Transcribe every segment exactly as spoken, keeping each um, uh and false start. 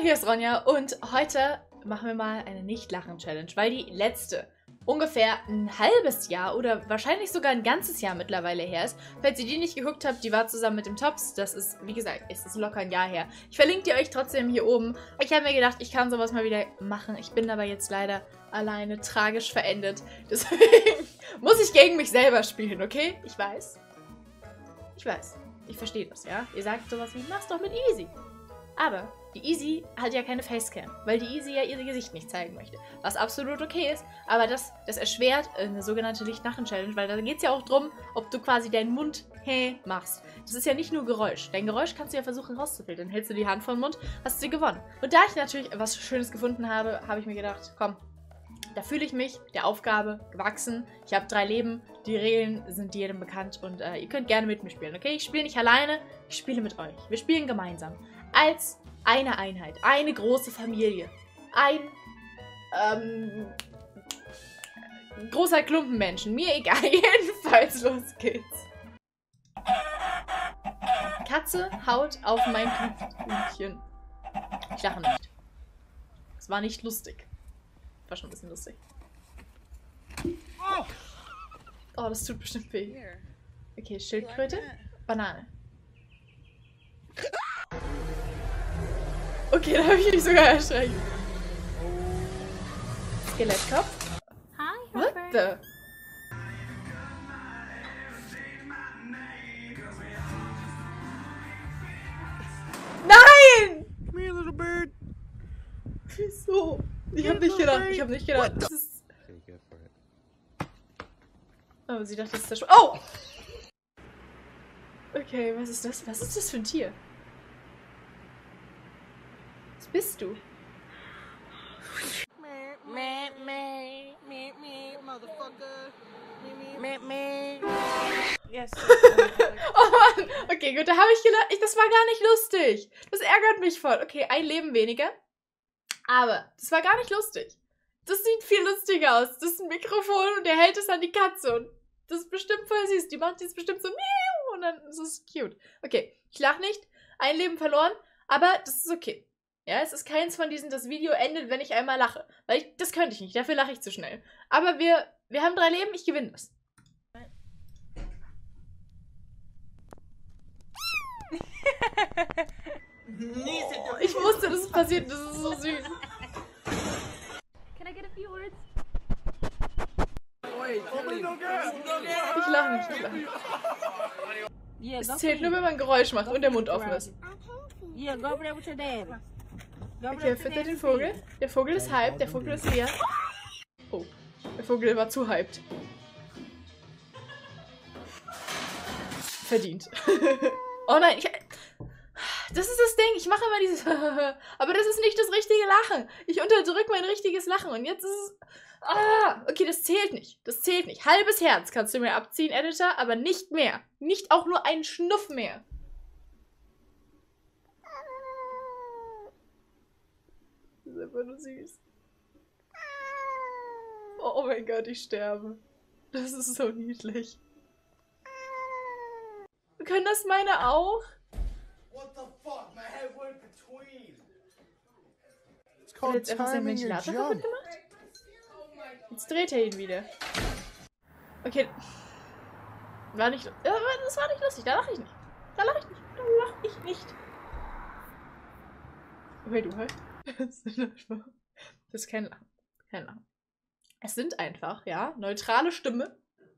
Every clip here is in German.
hier ist Ronja und heute machen wir mal eine Nicht-Lachen-Challenge, weil die letzte ungefähr ein halbes Jahr oder wahrscheinlich sogar ein ganzes Jahr mittlerweile her ist. Falls ihr die nicht geguckt habt, die war zusammen mit dem Tops. Das ist, wie gesagt, es ist locker ein Jahr her. Ich verlinke die euch trotzdem hier oben. Ich habe mir gedacht, ich kann sowas mal wieder machen. Ich bin aber jetzt leider alleine tragisch verendet. Deswegen muss ich gegen mich selber spielen, okay? Ich weiß. Ich weiß. Ich verstehe das, ja? Ihr sagt sowas wie, mach's doch mit Easy. Aber die Easy hat ja keine Facecam, weil die Easy ja ihr Gesicht nicht zeigen möchte. Was absolut okay ist, aber das, das erschwert eine sogenannte Licht-Lachen-Challenge, weil da geht es ja auch darum, ob du quasi deinen Mund hä machst. Das ist ja nicht nur Geräusch. Dein Geräusch kannst du ja versuchen rauszufiltern. Dann hältst du die Hand vor den Mund, hast du gewonnen. Und da ich natürlich was Schönes gefunden habe, habe ich mir gedacht, komm, da fühle ich mich der Aufgabe gewachsen. Ich habe drei Leben, die Regeln sind jedem bekannt und äh, ihr könnt gerne mit mir spielen, okay? Ich spiele nicht alleine, ich spiele mit euch. Wir spielen gemeinsam. Als eine Einheit, eine große Familie, ein ähm, großer Klumpen Menschen, mir egal, jedenfalls los geht's. Katze haut auf mein Blümchen. Ich lache nicht. Es war nicht lustig. War schon ein bisschen lustig. Oh, das tut bestimmt weh. Okay, Schildkröte, Banane. Okay, da habe ich mich sogar erschreckt. Skelettkopf. Hi, What the? Nein! Me, little bird. Wieso? Ich habe nicht gedacht. Ich habe nicht gedacht. Das ist... Oh, sie dachte, das ist der Sch... Oh! Okay, was ist das? Was ist das für ein Tier? Was bist du? Me, me, me, me, motherfucker. Me, me, me, me. Yes. Oh Mann! Okay, gut, da habe ich gedacht, ich, das war gar nicht lustig. Das ärgert mich voll. Okay, ein Leben weniger. Aber das war gar nicht lustig. Das sieht viel lustiger aus. Das ist ein Mikrofon und der hält es an die Katze. Und das ist bestimmt voll süß. Die macht jetzt bestimmt so miau und dann ist es cute. Okay, ich lache nicht. Ein Leben verloren, aber das ist okay. Ja, es ist keins von diesen, das Video endet, wenn ich einmal lache. Weil ich, das könnte ich nicht, dafür lache ich zu schnell. Aber wir, wir haben drei Leben, ich gewinne das. Oh, ich wusste, dass es passiert, das ist so süß. Can I get a few words? Ich lache nicht, ich lache nicht. Yeah, Es go zählt for nur, it. wenn man ein Geräusch macht und der Mund offen ist. Yeah, go over there with your dad. Go over Okay, there with your füttert dad den and Vogel. see. Der Vogel ist hyped, der Vogel ist leer. Oh, der Vogel war zu hyped. Verdient. Oh nein, ich... Das ist das Ding, ich mache immer dieses aber das ist nicht das richtige Lachen. Ich unterdrücke mein richtiges Lachen und jetzt ist es... Ah, okay, das zählt nicht. Das zählt nicht. Halbes Herz kannst du mir abziehen, Editor, aber nicht mehr. Nicht auch nur einen Schnuff mehr. Das ist einfach nur süß. Oh, oh mein Gott, ich sterbe. Das ist so niedlich. Können das meine auch? What the fuck? My head went between. It's Hat er called jetzt einfach seinen timing your Ventilator jump. kaputt gemacht? Jetzt dreht er ihn wieder. Okay. War nicht... Das war nicht lustig. Da lache ich nicht. Da lache ich nicht. Da lache ich nicht. Okay, du halt. Das ist kein Lachen. Kein Lachen. Es sind einfach, ja, neutrale Stimme.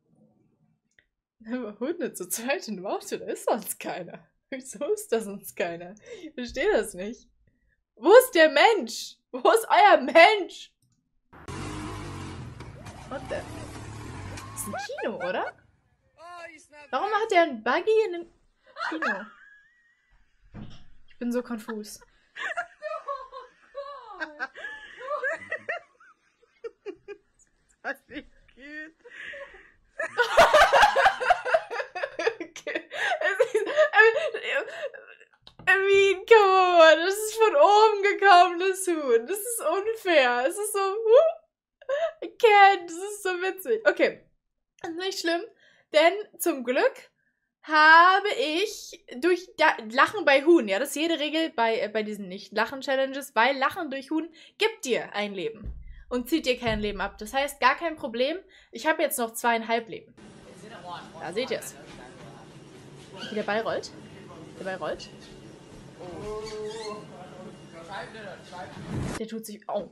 Aber Hunde zu zweit im Auto, da ist sonst keiner. Wieso ist da sonst keiner? Ich verstehe das nicht. Wo ist der Mensch? Wo ist euer Mensch? What the? Das ist ein Kino, oder? Warum hat der einen Buggy in einem Kino? Ich bin so konfus. Das ist cute. Okay. Es ist, I mean, come on. Das ist von oben gekommen, das Huhn. Das ist unfair. Es ist so... I can't. Das ist so witzig. Okay. Nicht schlimm, denn zum Glück habe ich durch da Lachen bei Huhn, ja, das ist jede Regel bei, äh, bei diesen Nicht-Lachen-Challenges, weil Lachen durch Huhn gibt dir ein Leben und zieht dir kein Leben ab. Das heißt, gar kein Problem. Ich habe jetzt noch zweieinhalb Leben. Da seht ihr es. Wie der Ball rollt. Der Ball rollt. Der tut sich... Oh.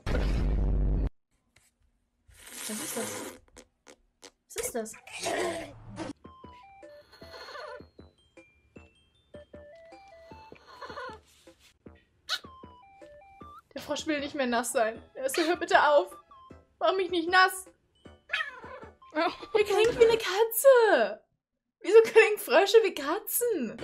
Was ist das? Was ist das? Der Frosch will nicht mehr nass sein. Er ist so, hör bitte auf. Mach mich nicht nass. Er klingt wie eine Katze. Wieso klingen Frösche wie Katzen?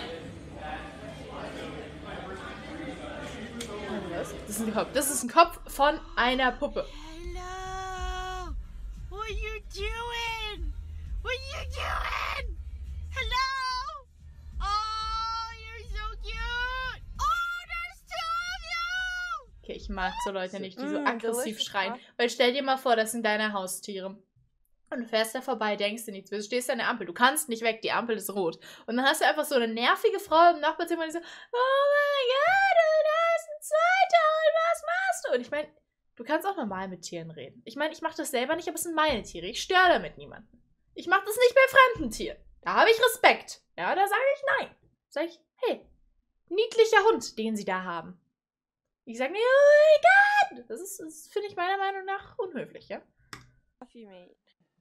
Was? Das ist ein Kopf. Das ist ein Kopf von einer Puppe. Hello. What are you doing? What are you doing? Hello. Oh, you're so cute. Oh, there's two of you. Okay, ich mag so Leute nicht, die so Mm, aggressiv delicious, schreien. huh? Weil stell dir mal vor, das sind deine Haustiere. Und du fährst da vorbei, denkst dir nichts. Du stehst an der Ampel, du kannst nicht weg, die Ampel ist rot. Und dann hast du einfach so eine nervige Frau im Nachbarzimmer, die so, oh mein Gott, und da ist ein zweiter und was machst du? Und ich meine, du kannst auch normal mit Tieren reden. Ich meine, ich mache das selber nicht, aber es sind meine Tiere. Ich störe damit niemanden. Ich mache das nicht bei fremden Tieren. Da habe ich Respekt. Ja, da sage ich nein. Sag ich, hey, niedlicher Hund, den sie da haben. Ich sage nicht, oh mein Gott. Das ist, das finde ich meiner Meinung nach unhöflich, ja? Coffee, mate.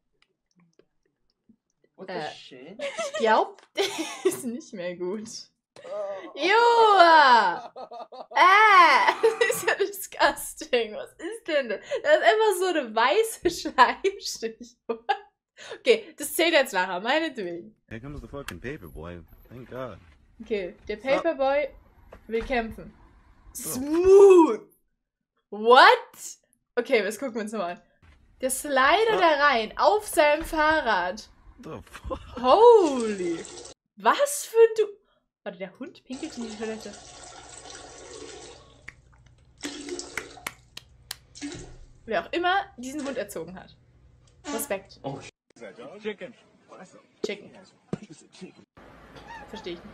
What the Äh. shit? Ich glaube, der ist nicht mehr gut. Joa! Ah! Das ist ja disgusting. Was ist denn das? Das ist einfach so eine weiße Schleimspur. Okay, das zählt jetzt nachher, meinetwegen. Here comes the fucking paperboy. Thank God. Okay, der Paperboy will kämpfen. Smooth! What? Okay, das gucken wir uns nochmal an. Der slidet da rein auf seinem Fahrrad. The fuck? Holy! Was für ein du... Warte, der Hund pinkelt in die Toilette. Wer auch immer diesen Hund erzogen hat. Respekt. Oh, Chicken. Chicken. Verstehe ich nicht.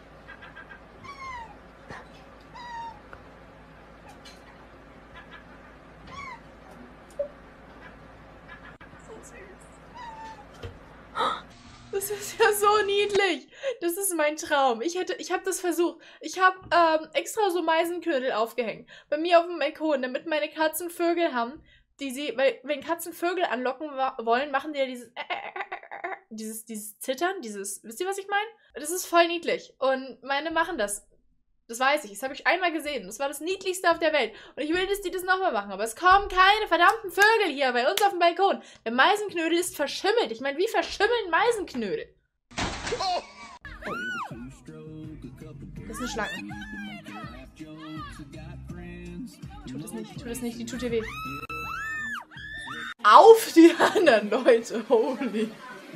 Das ist ja so niedlich. Das ist mein Traum. Ich hätte, ich habe das versucht. Ich habe ähm, extra so Meisenknödel aufgehängt. Bei mir auf dem Balkon, damit meine Katzen Vögel haben, die sie, weil wenn Katzen Vögel anlocken wollen, machen die ja dieses, äh, äh, äh, dieses, dieses Zittern, dieses, wisst ihr, was ich meine? Das ist voll niedlich. Und meine machen das. Das weiß ich. Das habe ich einmal gesehen. Das war das Niedlichste auf der Welt. Und ich will, dass die das nochmal machen. Aber es kommen keine verdammten Vögel hier bei uns auf dem Balkon. Der Meisenknödel ist verschimmelt. Ich meine, wie verschimmeln Meisenknödel? Das ist eine Schlange. Tu das nicht. Tu das nicht. Die tut dir weh. Auf die anderen Leute. Holy.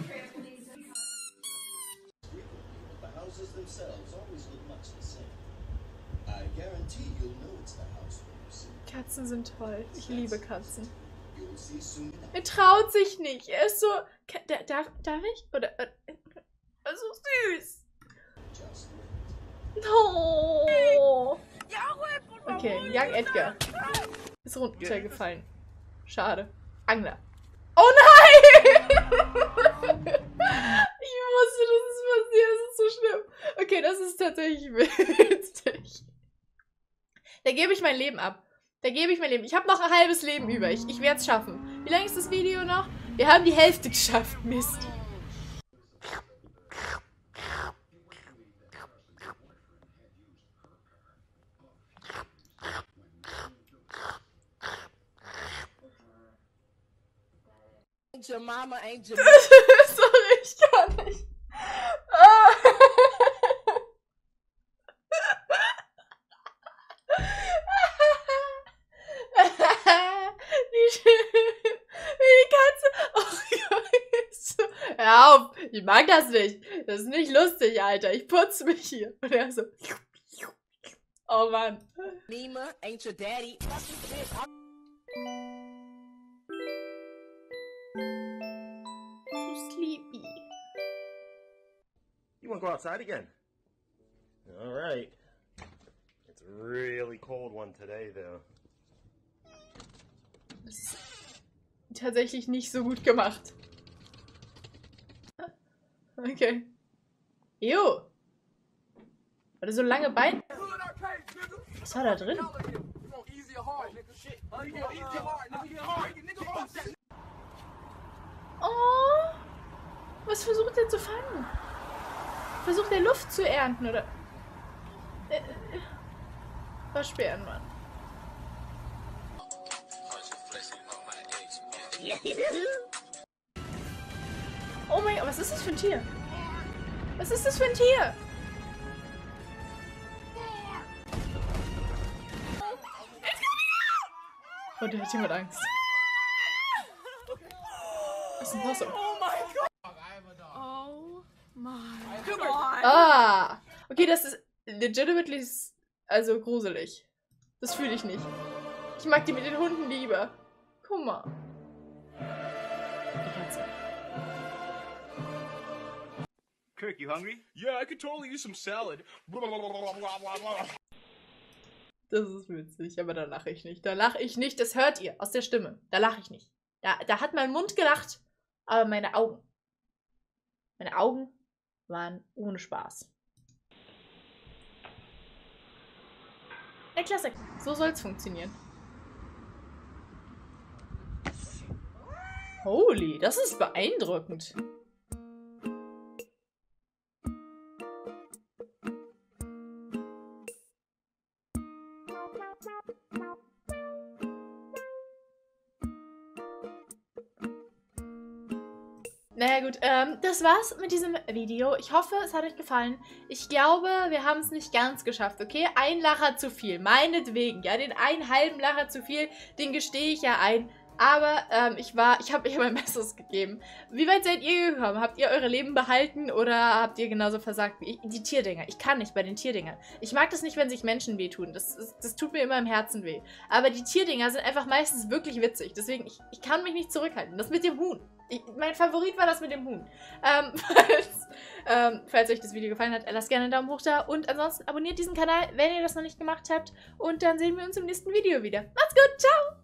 The houses themselves always look much the same. I guarantee you'll know it's the house when you see it. Katzen sind toll. Ich liebe Katzen. You'll see soon enough. Er traut sich nicht. Er ist so... Ka- da- Darf, darf ich? Oder... Äh, er ist so süß. Just wait. No. Okay, Young Edgar. Ist runtergefallen. Schade. Angler. Oh nein! Ich wusste, dass es passiert. Das ist so schlimm. Okay, das ist tatsächlich witzig. Da gebe ich mein Leben ab. Da gebe ich mein Leben. Ich habe noch ein halbes Leben über. Ich, ich werde es schaffen. Wie lange ist das Video noch? Wir haben die Hälfte geschafft. Mist. Ain't your mama, ain't your Sorry, ich kann nicht. Ah. Die, die Katze. Oh Gott. Hör auf. Ich mag das nicht. Das ist nicht lustig, Alter. Ich putze mich hier. Und er so. Oh Mann. Nima, ain't your daddy. So sleepy. You wanna go outside again. All right. It's a really cold one today, though. Das ist tatsächlich nicht so gut gemacht. Okay. Jo. Oder so lange Beine. Was war da drin? Oh. Was versucht er zu fangen? Versucht er Luft zu ernten, oder? Äh, äh, Waschbären, Mann. Oh mein Gott, was ist das für ein Tier? Was ist das für ein Tier? Oh, da hat jemand Angst. Was ist denn das so? Oh my. Come on. Ah! Okay, das ist legitimately also gruselig. Das fühle ich nicht. Ich mag die mit den Hunden lieber. Guck mal. Die Katze. Kirk, you hungry? Yeah, I could totally use some salad. Das ist witzig, aber da lache ich nicht. Da lache ich nicht, das hört ihr aus der Stimme. Da lache ich nicht. Da, da hat mein Mund gelacht, aber meine Augen. Meine Augen waren ohne Spaß. Ja, klasse. So soll es funktionieren. Holy, das ist beeindruckend. Naja gut, ähm, das war's mit diesem Video. Ich hoffe, es hat euch gefallen. Ich glaube, wir haben es nicht ganz geschafft, okay? Ein Lacher zu viel, meinetwegen. Ja, den einen halben Lacher zu viel, den gestehe ich ja ein. Aber ähm, ich war, ich habe euch mein Bestes gegeben. Wie weit seid ihr gekommen? Habt ihr eure Leben behalten oder habt ihr genauso versagt wie ich? Die Tierdinger. Ich kann nicht bei den Tierdingern. Ich mag das nicht, wenn sich Menschen wehtun. Das, das, das tut mir immer im Herzen weh. Aber die Tierdinger sind einfach meistens wirklich witzig. Deswegen, ich, ich kann mich nicht zurückhalten. Das mit dem Huhn. Ich, mein Favorit war das mit dem Huhn. Ähm, falls, ähm, falls euch das Video gefallen hat, lasst gerne einen Daumen hoch da. Und ansonsten abonniert diesen Kanal, wenn ihr das noch nicht gemacht habt. Und dann sehen wir uns im nächsten Video wieder. Macht's gut, ciao!